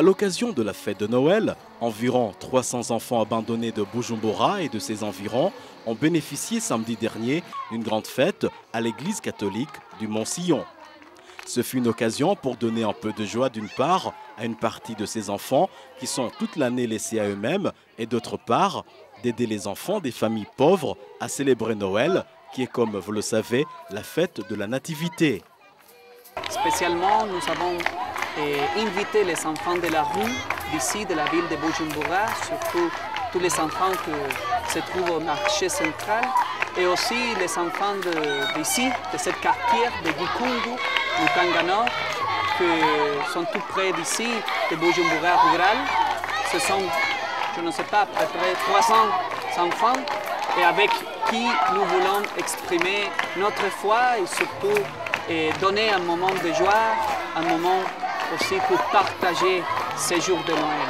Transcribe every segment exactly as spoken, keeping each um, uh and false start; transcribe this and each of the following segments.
l'occasion de la fête de Noël, environ trois cents enfants abandonnés de Bujumbura et de ses environs ont bénéficié samedi dernier d'une grande fête à l'église catholique du Mont-Sillon. Ce fut une occasion pour donner un peu de joie d'une part à une partie de ces enfants qui sont toute l'année laissés à eux-mêmes et d'autre part d'aider les enfants des familles pauvres à célébrer Noël qui est, comme vous le savez, la fête de la nativité. Spécialement, nous avons eh, invité les enfants de la rue d'ici, de la ville de Bujumbura, surtout tous les enfants qui se trouvent au marché central et aussi les enfants d'ici, de, de ce quartier de Gikungu, du Tangano, qui sont tout près d'ici, de Bujumbura rural. Ce sont, je ne sais pas, à peu près trois cents enfants et avec qui nous voulons exprimer notre foi et surtout et donner un moment de joie, un moment aussi pour partager ces jours de Noël.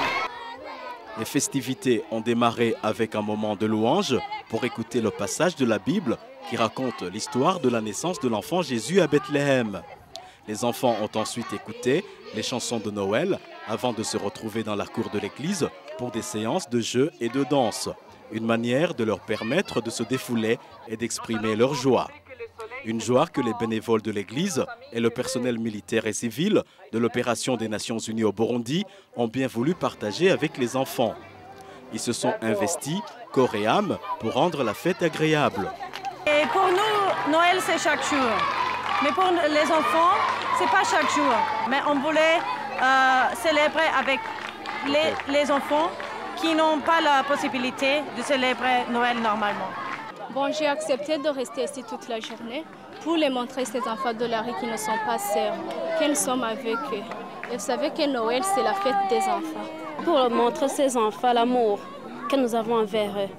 Les festivités ont démarré avec un moment de louange pour écouter le passage de la Bible qui raconte l'histoire de la naissance de l'enfant Jésus à Bethléem. Les enfants ont ensuite écouté les chansons de Noël avant de se retrouver dans la cour de l'église pour des séances de jeux et de danse. Une manière de leur permettre de se défouler et d'exprimer leur joie. Une joie que les bénévoles de l'Église et le personnel militaire et civil de l'opération des Nations Unies au Burundi ont bien voulu partager avec les enfants. Ils se sont investis corps et âme pour rendre la fête agréable. Et pour nous, Noël c'est chaque jour. Mais pour les enfants, c'est pas chaque jour. Mais on voulait euh, célébrer avec les, les enfants qui n'ont pas la possibilité de célébrer Noël normalement. Bon, j'ai accepté de rester ici toute la journée pour les montrer ces enfants de la rue qui ne sont pas sœurs, que nous sommes avec eux. Et vous savez que Noël, c'est la fête des enfants. Pour montrer ces enfants l'amour que nous avons envers eux.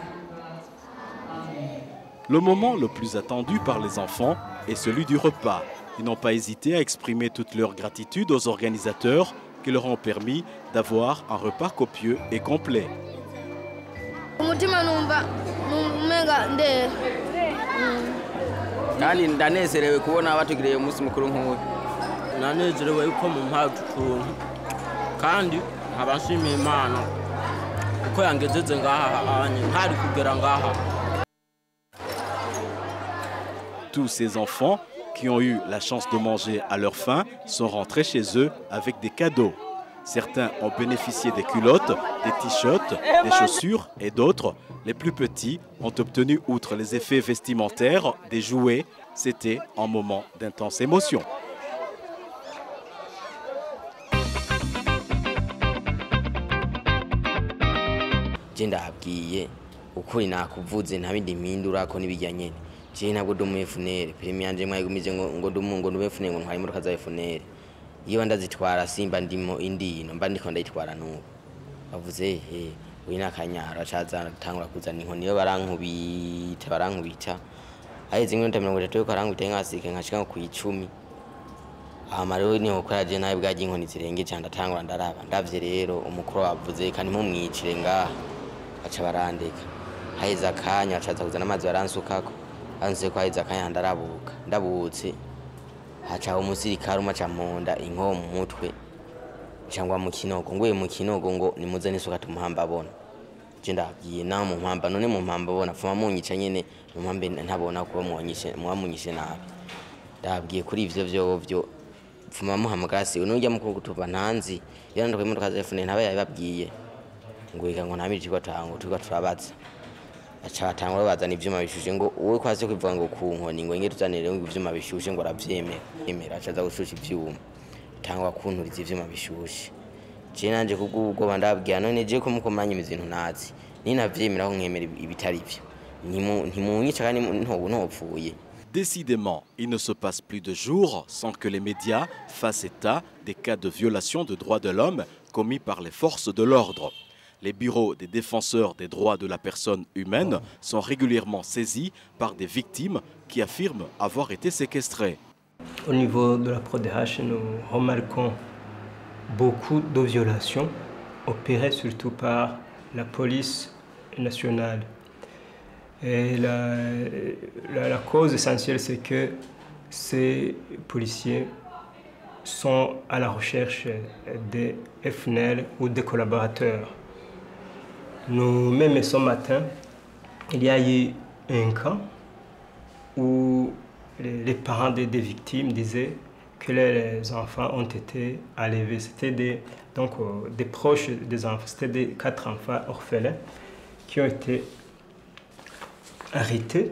Le moment le plus attendu par les enfants est celui du repas. Ils n'ont pas hésité à exprimer toute leur gratitude aux organisateurs qui leur ont permis d'avoir un repas copieux et complet. Kandi ndanezerewe kubona batugiriye umunsi mukuru nk'uyu. Nanezerewe yuko mumpaye utuntu kandi nkabashimiye Imana uko yangejeje ngaha hanye ntari kugera ngaha. Tous ces enfants qui ont eu la chance de manger à leur faim sont rentrés chez eux avec des cadeaux. Certains ont bénéficié des culottes, des t-shirts, des chaussures et d'autres, les plus petits, ont obtenu, outre les effets vestimentaires, des jouets. C'était un moment d'intense émotion. Ndabwiye ukuri nakuvuze ntabindi mpindura ko nibijyanye. Je ntabwo domuye funere, prime yanje mwayigumize ngo ngo dumungo ndube funere ngo ntwari muri kaza funere. Iyo ndazitwara simba ndimo indino mba ndiko ndayitwara nuko bavuze he uyu nakanyara acaza tangura kuzana inkoni yo barankubita barankubita aheze inkoni mirongo itatu yo karankubita nkasike nkashika ku icumi ama rero niho kwaje nawe bwaje inkoni zirenge cyane atangura ndaraba ndavye rero umukuru wavuze kandi mu mwicire ngaha aca barandeka aheza akanya acaza kuzana amazi baransukako anze ko aheza akanya ndarabuka ndabutse hacha umusirikare umaca munda inko mu mutwe cyangwa mu kinogo ngwe mu kinogo ngo nimuze nisuka tumuhamba abona je ndabwiye na mu mpamba none mu mpamba abona fuma munyica nyene mu mpambe ntabona kuba mwonyishe mwamunyishe nabi ndabwiye kuri ivyo vyo vyo fuma muhamagasi unujya mu kutuba ntanzi yarandwe mu kazefune ntaba yababwiye ngo ika ngo ntamije ko tango tuka turabaza acha tangwa bazana ivyuma bishushe ngo wowe kwaze kwivuga ngo ku nkoni ngo nge tuzanire ngo ivyuma bishushe ngo aravyemera emera acaza gushusha ivyuma tangwa kunturiza ivyuma bishushe je nanje kubwo bandabwiye none je ko mukomanya imizintu nazi ninavyemera ko nkemera ibitari byo ntimunyica kandi ntobu ntopfuye. Décidément, il ne se passe plus de jours sans que les médias fassent état des cas de violation de droits de l'homme commis par les forces de l'ordre. Les bureaux des défenseurs des droits de la personne humaine sont régulièrement saisis par des victimes qui affirment avoir été séquestrées. Au niveau de la P R O D H, nous remarquons beaucoup de violations opérées surtout par la police nationale. Et la, la, la cause essentielle, c'est que ces policiers sont à la recherche des F N L ou des collaborateurs. Nous, même ce matin, il y a eu un cas où les, les parents des, des victimes disaient que les enfants ont été enlevés. C'était des, donc, euh, des proches des enfants, c'était des quatre enfants orphelins qui ont été arrêtés.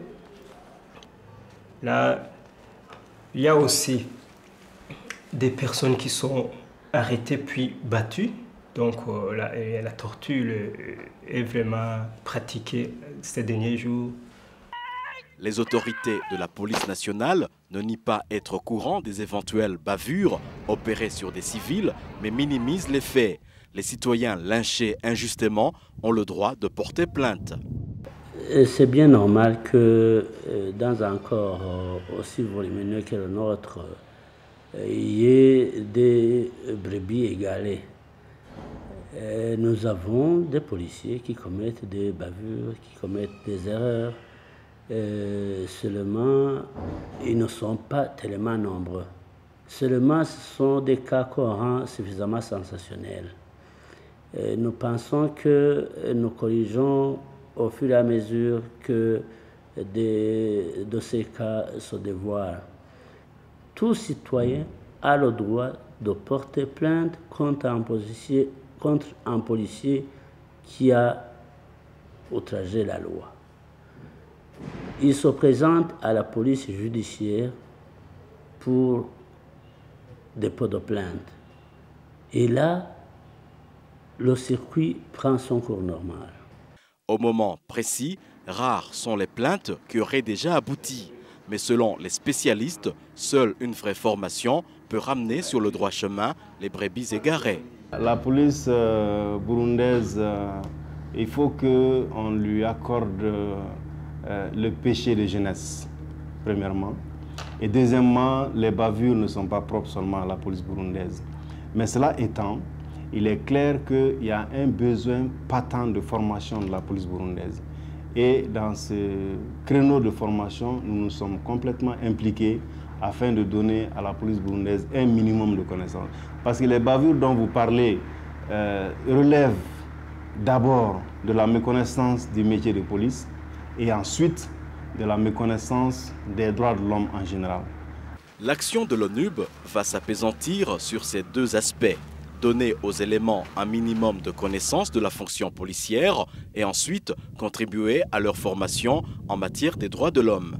Là, il y a aussi des personnes qui sont arrêtées puis battues. Donc euh, la, la torture est vraiment pratiquée ces derniers jours. Les autorités de la police nationale ne nient pas être au courant des éventuelles bavures opérées sur des civils, mais minimisent les faits. Les citoyens lynchés injustement ont le droit de porter plainte. C'est bien normal que dans un corps aussi volumineux que le nôtre, il y ait des brebis égalées. Nous avons des policiers qui commettent des bavures, qui commettent des erreurs. Euh, seulement, ils ne sont pas tellement nombreux. Seulement, ce sont des cas qu'on rend suffisamment sensationnels. Euh, nous pensons que nous corrigeons au fur et à mesure que des, de ces cas se dévoilent. Tout citoyen a le droit de porter plainte contre un policier, contre un policier qui a outragé la loi. Il se présente à la police judiciaire pour dépôt de plainte. Et là, le circuit prend son cours normal. Au moment précis, rares sont les plaintes qui auraient déjà abouti. Mais selon les spécialistes, seule une vraie formation peut ramener sur le droit chemin les brebis égarées. La police euh, burundaise, euh, il faut qu'on lui accorde euh, le péché de jeunesse, premièrement. Et deuxièmement, les bavures ne sont pas propres seulement à la police burundaise. Mais cela étant, il est clair qu'il y a un besoin patent de formation de la police burundaise. Et dans ce créneau de formation, nous nous sommes complètement impliqués afin de donner à la police burundaise un minimum de connaissances. Parce que les bavures dont vous parlez euh, relèvent d'abord de la méconnaissance du métier de police et ensuite de la méconnaissance des droits de l'homme en général. L'action de l'ONUB va s'apaisantir sur ces deux aspects. Donner aux éléments un minimum de connaissance de la fonction policière et ensuite contribuer à leur formation en matière des droits de l'homme.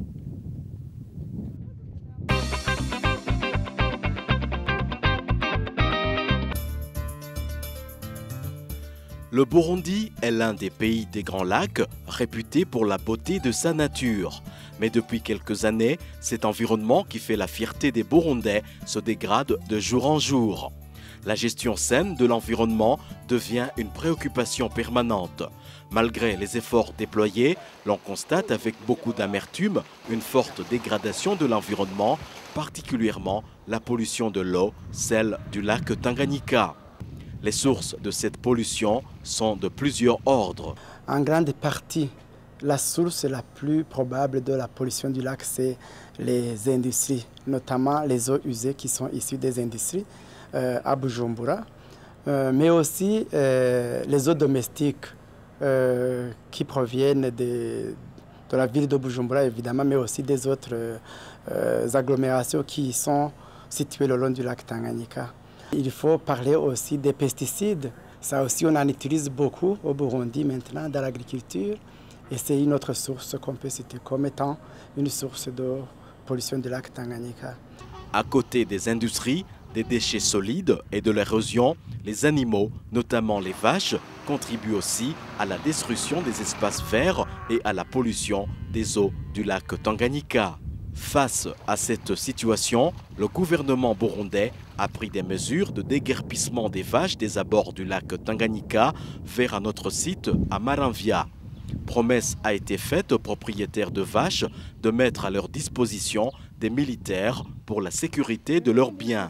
Le Burundi est l'un des pays des Grands Lacs réputé pour la beauté de sa nature. Mais depuis quelques années, cet environnement qui fait la fierté des Burundais se dégrade de jour en jour. La gestion saine de l'environnement devient une préoccupation permanente. Malgré les efforts déployés, l'on constate avec beaucoup d'amertume une forte dégradation de l'environnement, particulièrement la pollution de l'eau, celle du lac Tanganyika. Les sources de cette pollution sont de plusieurs ordres. En grande partie, la source la plus probable de la pollution du lac, c'est les industries, notamment les eaux usées qui sont issues des industries. Euh, à Bujumbura, euh, mais aussi euh, les eaux domestiques euh, qui proviennent de, de la ville de Bujumbura, évidemment, mais aussi des autres euh, agglomérations qui sont situées le long du lac Tanganyika. Il faut parler aussi des pesticides. Ça aussi, on en utilise beaucoup au Burundi maintenant dans l'agriculture et c'est une autre source qu'on peut citer comme étant une source de pollution du lac Tanganyika. À côté des industries, des déchets solides et de l'érosion, les animaux, notamment les vaches, contribuent aussi à la destruction des espaces verts et à la pollution des eaux du lac Tanganyika. Face à cette situation, le gouvernement burundais a pris des mesures de déguerpissement des vaches des abords du lac Tanganyika vers un autre site à Maramvya. Promesse a été faite aux propriétaires de vaches de mettre à leur disposition des militaires pour la sécurité de leurs biens.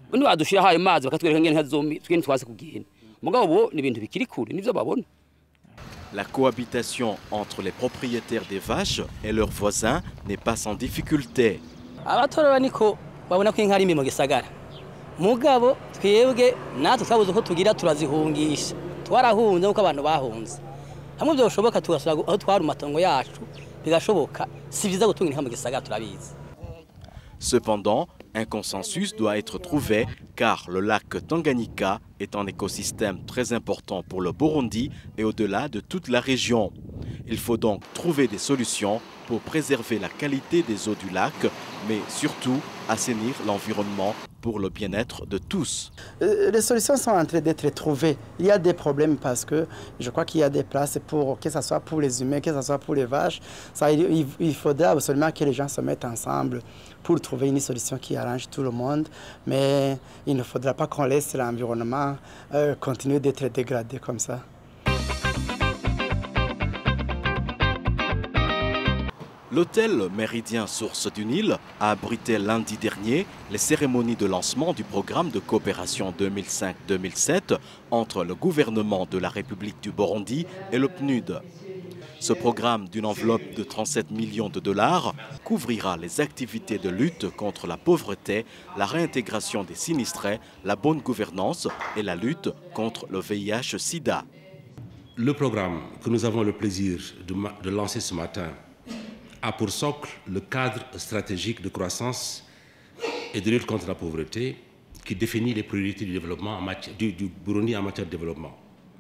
undi badushiraho ayo mazi bakatwereka ngene ntazomi twene twase kugenda mugabo bo ni ibintu bikiri kure nivyo babona. La cohabitation entre les propriétaires des vaches et leurs voisins n'est pas sans difficulté. Abatorora niko babona ko inka ari mu gisagara. Mugabo twebwe natwe twabuze ko tugira turazihungisha. Twarahunze uko abantu bahunze. Hamwe byo bishoboka tugasura aho twari matongo yacu bigashoboka si vyiza gutunga inka mu gisagara turabizi. Cependant, un consensus doit être trouvé car le lac Tanganyika est un écosystème très important pour le Burundi et au-delà de toute la région. Il faut donc trouver des solutions pour préserver la qualité des eaux du lac, mais surtout assainir l'environnement pour le bien-être de tous. Les solutions sont en train d'être trouvées. Il y a des problèmes parce que je crois qu'il y a des places pour que ce soit pour les humains, que ce soit pour les vaches. Ça, il, il faudra absolument que les gens se mettent ensemble pour trouver une solution qui arrange tout le monde. Mais il ne faudra pas qu'on laisse l'environnement euh, continuer d'être dégradé comme ça. L'hôtel Méridien Source du Nil a abrité lundi dernier les cérémonies de lancement du programme de coopération deux mille cinq deux mille sept entre le gouvernement de la République du Burundi et le P N U D. Ce programme d'une enveloppe de trente-sept millions de dollars couvrira les activités de lutte contre la pauvreté, la réintégration des sinistrés, la bonne gouvernance et la lutte contre le V I H sida. Le programme que nous avons le plaisir de, de lancer ce matin a pour socle le cadre stratégique de croissance et de lutte contre la pauvreté qui définit les priorités du développement en matière, du, du Burundi en matière de développement.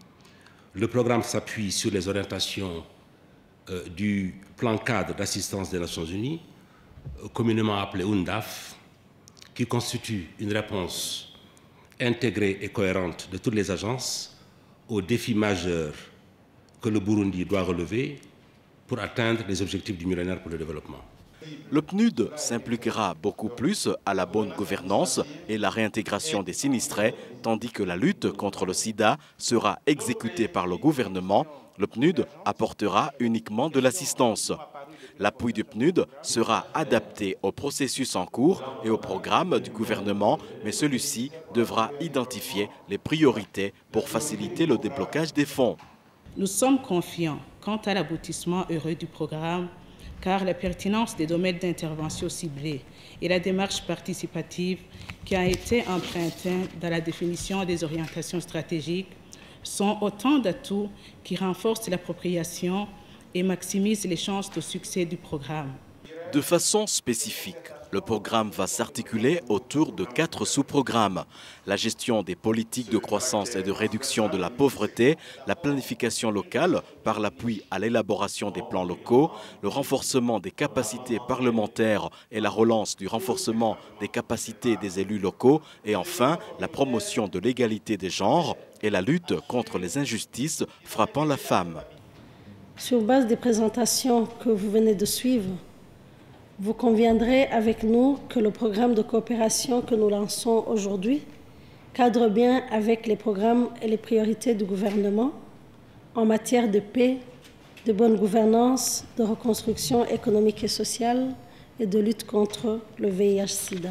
Le programme s'appuie sur les orientations euh, du plan cadre d'assistance des Nations Unies, euh, communément appelé U N D A F, qui constitue une réponse intégrée et cohérente de toutes les agences aux défis majeurs que le Burundi doit relever pour atteindre les objectifs du millénaire pour le développement. Le P N U D s'impliquera beaucoup plus à la bonne gouvernance et la réintégration des sinistrés, tandis que la lutte contre le sida sera exécutée par le gouvernement. Le P N U D apportera uniquement de l'assistance. L'appui du P N U D sera adapté au processus en cours et au programme du gouvernement, mais celui-ci devra identifier les priorités pour faciliter le déblocage des fonds. Nous sommes confiants quant à l'aboutissement heureux du programme, car la pertinence des domaines d'intervention ciblés et la démarche participative qui a été empruntée dans la définition des orientations stratégiques sont autant d'atouts qui renforcent l'appropriation et maximisent les chances de succès du programme. De façon spécifique, le programme va s'articuler autour de quatre sous-programmes. La gestion des politiques de croissance et de réduction de la pauvreté, la planification locale par l'appui à l'élaboration des plans locaux, le renforcement des capacités parlementaires et la relance du renforcement des capacités des élus locaux et enfin la promotion de l'égalité des genres et la lutte contre les injustices frappant la femme. Sur base des présentations que vous venez de suivre, vous conviendrez avec nous que le programme de coopération que nous lançons aujourd'hui cadre bien avec les programmes et les priorités du gouvernement en matière de paix, de bonne gouvernance, de reconstruction économique et sociale et de lutte contre le V I H sida.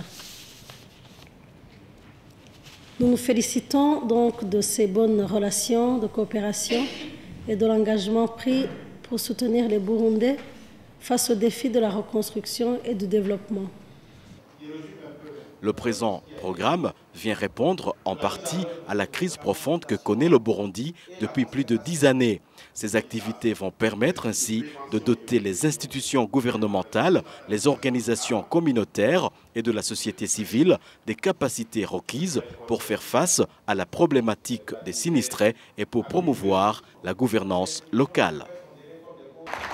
Nous nous félicitons donc de ces bonnes relations de coopération et de l'engagement pris pour soutenir les Burundais face aux défis de la reconstruction et du développement. Le présent programme vient répondre en partie à la crise profonde que connaît le Burundi depuis plus de dix années. Ces activités vont permettre ainsi de doter les institutions gouvernementales, les organisations communautaires et de la société civile des capacités requises pour faire face à la problématique des sinistrés et pour promouvoir la gouvernance locale.